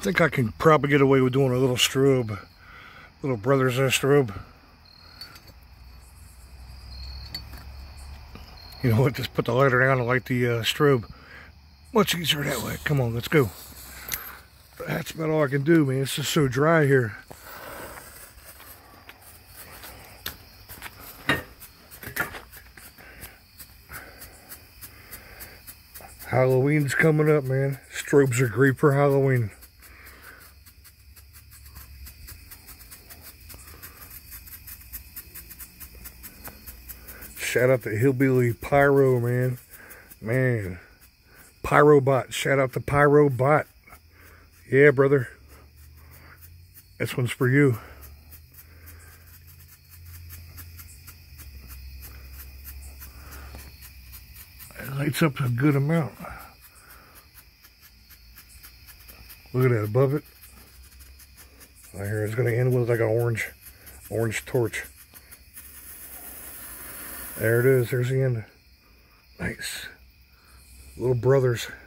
think I can probably get away with doing a little strobe. Little Brothers strobe. You know what, just put the lighter down and light the strobe. Much easier that way. Come on, let's go. That's about all I can do, man. It's just so dry here. Halloween's coming up, man. Strobes are great for Halloween. Shout out to Hillbilly Pyro, man. Man. Pyro Bot. Shout out to Pyro Bot. Yeah, brother. This one's for you. It lights up a good amount. Look at that above it. Right here, it's going to end with like an orange torch. There it is. There's the end. Nice. Little Brothers.